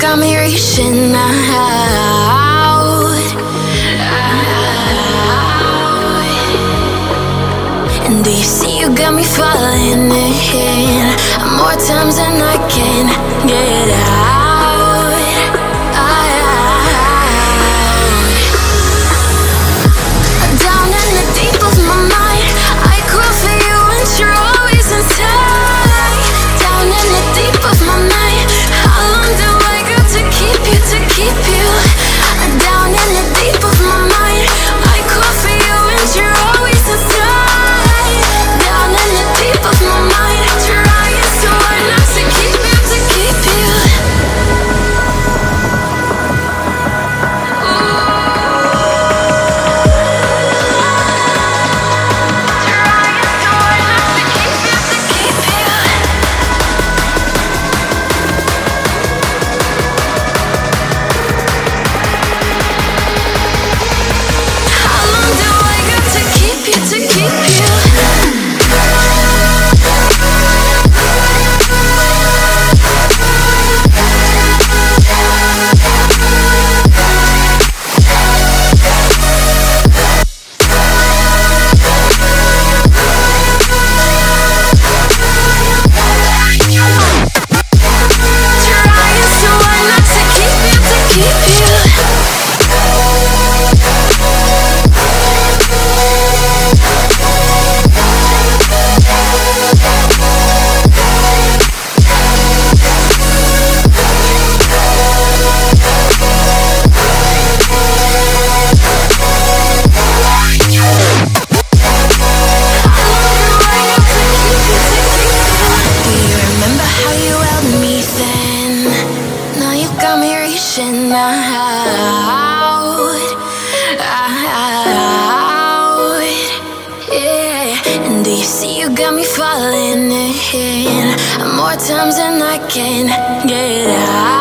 got me reaching out. And do you see you got me falling in more times than I can get out. Down in the deep of my mind, I crawl for you and you're always inside. Down in the deep of my mind, how long do I got to keep you, to keep you? Down in the deep of my mind, I crawl for you and you're always inside. Down in the deep of my mind, trying so hard not to keep you, to keep you. And do you see you got me falling in more times than I can get out.